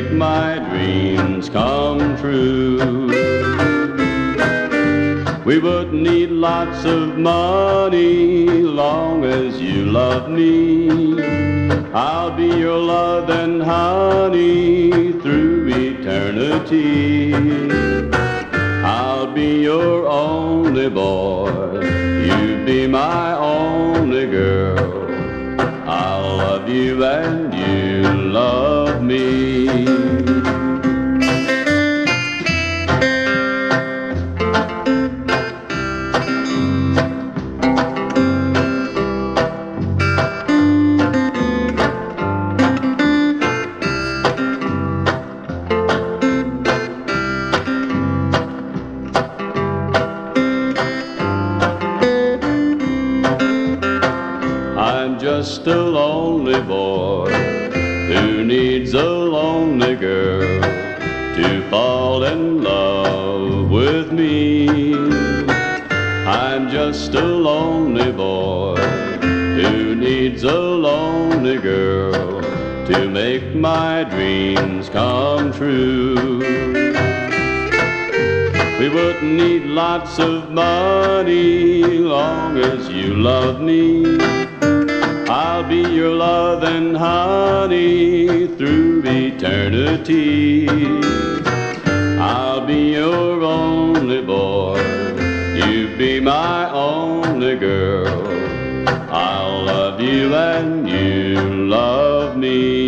make my dreams come true. We wouldn't need lots of money long as you love me. I'll be your love and honey through eternity. I'll be your only boy, you be my only girl. I'll love you and you love me. I'm just a lonely boy who needs a lonely girl to fall in love with me. I'm just a lonely boy who needs a lonely girl to make my dreams come true. We wouldn't need lots of money long as you love me. I'll be your love and honey through eternity. I'll be your only boy, you be my only girl. I'll love you and you love me.